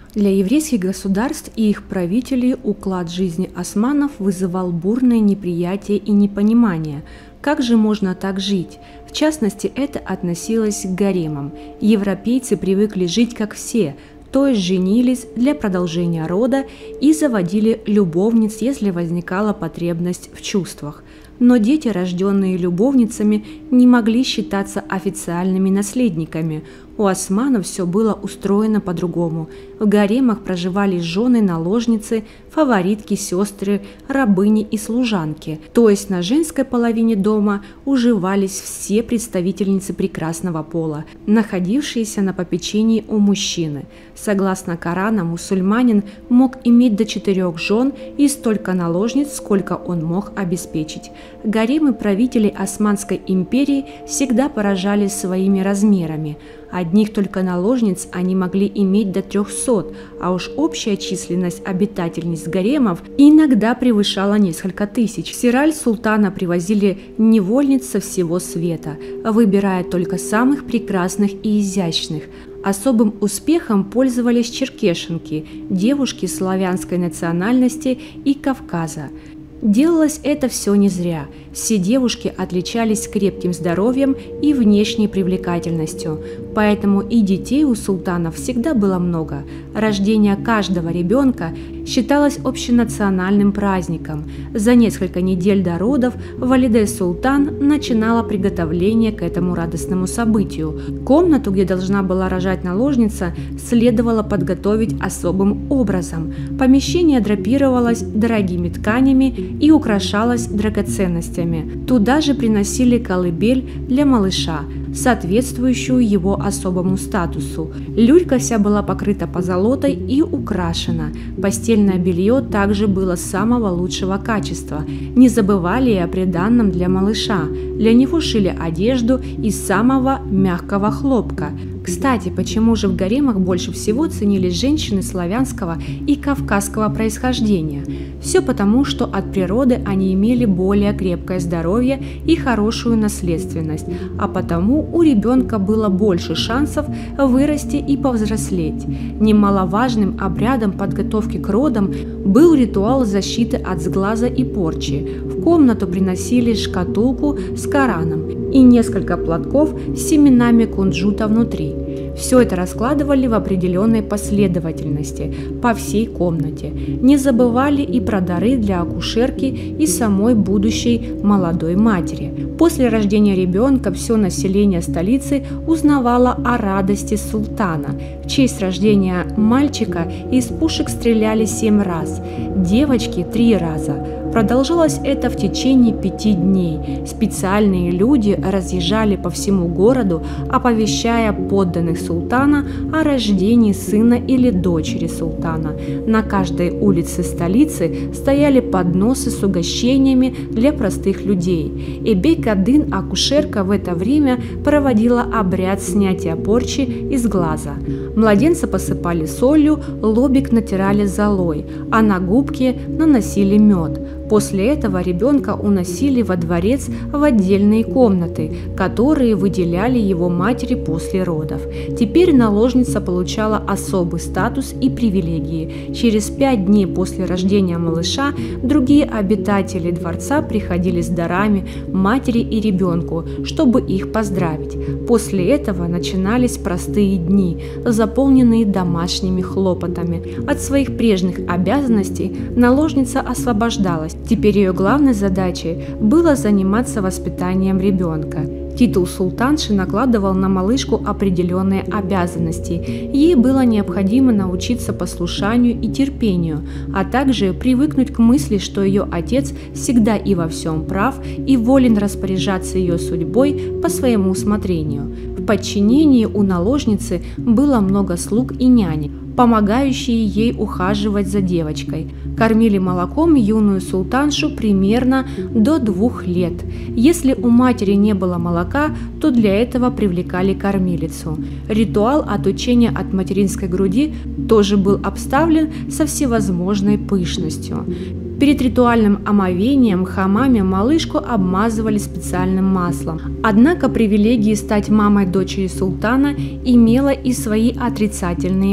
Для еврейских государств и их правителей уклад жизни османов вызывал бурное неприятие и непонимание. Как же можно так жить? В частности, это относилось к гаремам. Европейцы привыкли жить как все, то есть женились для продолжения рода и заводили любовниц, если возникала потребность в чувствах. Но дети, рожденные любовницами, не могли считаться официальными наследниками. У османов все было устроено по-другому. В гаремах проживали жены, наложницы, фаворитки, сестры, рабыни и служанки. То есть на женской половине дома уживались все представительницы прекрасного пола, находившиеся на попечении у мужчины. Согласно Корану, мусульманин мог иметь до 4 жен и столько наложниц, сколько он мог обеспечить. Гаремы правителей Османской империи всегда поражали своими размерами. Одних только наложниц они могли иметь до 300, а уж общая численность обитательниц гаремов иногда превышала несколько тысяч. В Сираль султана привозили невольниц со всего света, выбирая только самых прекрасных и изящных. Особым успехом пользовались черкешенки, девушки славянской национальности и Кавказа. Делалось это все не зря. Все девушки отличались крепким здоровьем и внешней привлекательностью, поэтому и детей у султанов всегда было много. Рождение каждого ребенка считалось общенациональным праздником. За несколько недель до родов Валиде Султан начинала приготовление к этому радостному событию. Комнату, где должна была рожать наложница, следовало подготовить особым образом. Помещение драпировалось дорогими тканями и украшалось драгоценностями. Туда же приносили колыбель для малыша, соответствующую его особому статусу. Люлька вся была покрыта позолотой и украшена. Постельное белье также было самого лучшего качества. Не забывали и о приданном для малыша. Для него шили одежду из самого мягкого хлопка. Кстати, почему же в гаремах больше всего ценились женщины славянского и кавказского происхождения? Все потому, что от природы они имели более крепкое здоровье и хорошую наследственность, а потому у ребенка было больше шансов вырасти и повзрослеть. Немаловажным обрядом подготовки к родам был ритуал защиты от сглаза и порчи. В комнату приносили шкатулку с Кораном и несколько платков с семенами кунжута внутри. Все это раскладывали в определенной последовательности по всей комнате. Не забывали и про дары для акушерки и самой будущей молодой матери. После рождения ребенка все население столицы узнавало о радости султана. В честь рождения мальчика из пушек стреляли 7 раз, девочки 3 раза. Продолжалось это в течение 5 дней. Специальные люди разъезжали по всему городу, оповещая подданных султана о рождении сына или дочери султана. На каждой улице столицы стояли подносы с угощениями для простых людей. Эбей-Кадын, акушерка, в это время проводила обряд снятия порчи из глаза. Младенца посыпали солью, лобик натирали золой, а на губки наносили мед. После этого ребенка уносили во дворец в отдельные комнаты, которые выделяли его матери после родов. Теперь наложница получала особый статус и привилегии. Через 5 дней после рождения малыша другие обитатели дворца приходили с дарами матери и ребенку, чтобы их поздравить. После этого начинались простые дни, заполненные домашними хлопотами. От своих прежних обязанностей наложница освобождалась. Теперь ее главной задачей было заниматься воспитанием ребенка. Титул султанши накладывал на малышку определенные обязанности. Ей было необходимо научиться послушанию и терпению, а также привыкнуть к мысли, что ее отец всегда и во всем прав и волен распоряжаться ее судьбой по своему усмотрению. В подчинении у наложницы было много слуг и нянек, помогающие ей ухаживать за девочкой. Кормили молоком юную султаншу примерно до 2 лет. Если у матери не было молока, то для этого привлекали кормилицу. Ритуал отучения от материнской груди тоже был обставлен со всевозможной пышностью. Перед ритуальным омовением хамаме малышку обмазывали специальным маслом. Однако привилегии стать мамой дочери султана имела и свои отрицательные моменты.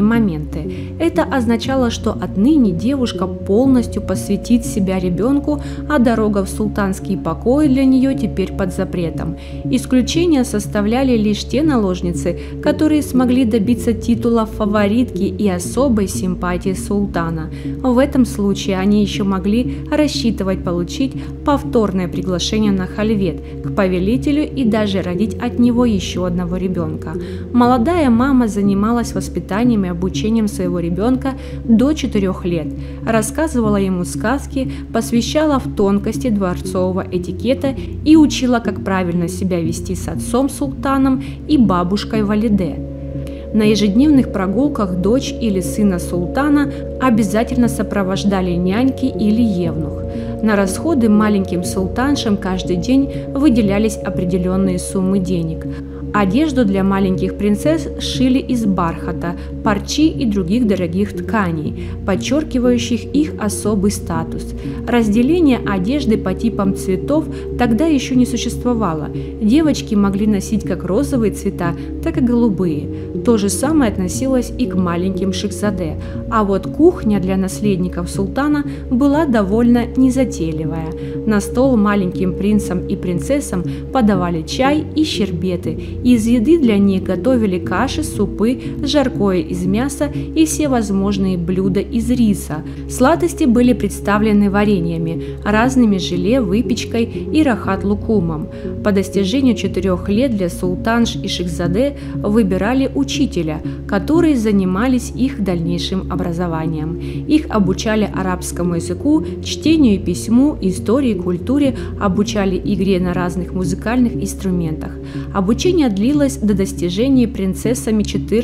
документы. Это означало, что отныне девушка полностью посвятит себя ребенку, а дорога в султанские покои для нее теперь под запретом. Исключения составляли лишь те наложницы, которые смогли добиться титула фаворитки и особой симпатии султана. В этом случае они еще могли рассчитывать получить повторное приглашение на хальвет к повелителю и даже родить от него еще одного ребенка. Молодая мама занималась воспитанием и обучением своего ребенка до 4 лет, рассказывала ему сказки, посвящала в тонкости дворцового этикета и учила, как правильно себя вести с отцом-султаном и бабушкой Валиде. На ежедневных прогулках дочь или сына султана обязательно сопровождали няньки или евнух. На расходы маленьким султаншам каждый день выделялись определенные суммы денег. Одежду для маленьких принцесс шили из бархата, парчи и других дорогих тканей, подчеркивающих их особый статус. Разделение одежды по типам цветов тогда еще не существовало. Девочки могли носить как розовые цвета, так и голубые. То же самое относилось и к маленьким шехзаде. А вот кухня для наследников султана была довольно незатейливая. На стол маленьким принцам и принцессам подавали чай и щербеты. Из еды для них готовили каши, супы, жаркое из мяса и все возможные блюда из риса. Сладости были представлены вареньями, разными желе, выпечкой и рахат-лукумом. По достижению 4 лет для султанш и шехзаде выбирали учителя, которые занимались их дальнейшим образованием. Их обучали арабскому языку, чтению и письму, истории, культуре, обучали игре на разных музыкальных инструментах. Обучение длилось до достижения принцессами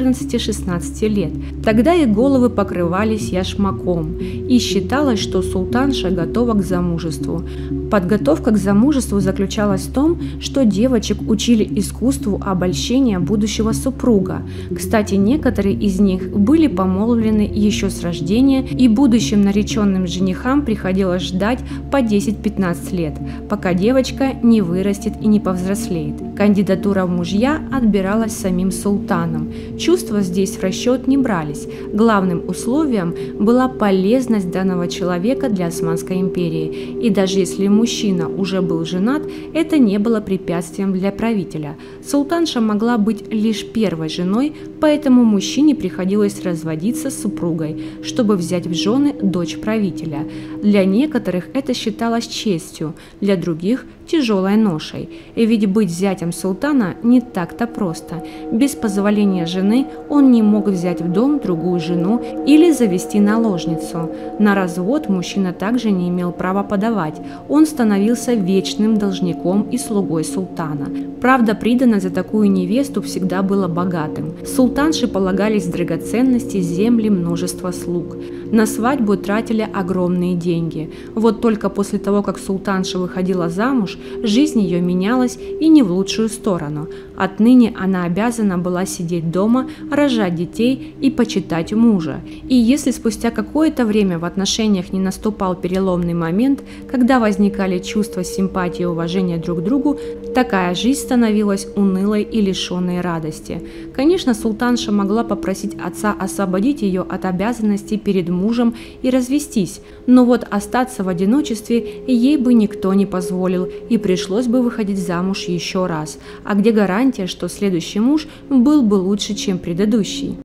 14-16 лет. Тогда их головы покрывались яшмаком, и считалось, что султанша готова к замужеству. Подготовка к замужеству заключалась в том, что девочек учили искусству обольщения будущего супруга. Кстати, некоторые из них были помолвлены еще с рождения, и будущим нареченным женихам приходилось ждать по 10-15 лет, пока девочка не вырастет и не повзрослеет. Кандидатура в мужья отбиралась самим султаном. Чувства здесь в расчет не брались. Главным условием была полезность данного человека для Османской империи. И даже если мужчина уже был женат, это не было препятствием для правителя. Султанша могла быть лишь первой женой, поэтому мужчине приходилось разводиться с супругой, чтобы взять в жены дочь правителя. Для некоторых это считалось честью, для других – тяжелой ношей. И ведь быть зятем султана не так-то просто. Без позволения жены он не мог взять в дом другую жену или завести наложницу. На развод мужчина также не имел права подавать. Он становился вечным должником и слугой султана. Правда, приданое за такую невесту всегда было богатым. Султанше полагались драгоценности, земли, множество слуг. На свадьбу тратили огромные деньги. Вот только после того, как султанша выходила замуж, жизнь ее менялась и не в лучшую сторону. Отныне она обязана была сидеть дома, рожать детей и почитать мужа. И если спустя какое-то время в отношениях не наступал переломный момент, когда возникали чувства симпатии и уважения друг к другу, такая жизнь становилась унылой и лишенной радости. Конечно, султанша могла попросить отца освободить ее от обязанностей перед мужем и развестись, но вот остаться в одиночестве ей бы никто не позволил, и пришлось бы выходить замуж еще раз. А где гарантия, что следующий муж был бы лучше, чем предыдущий?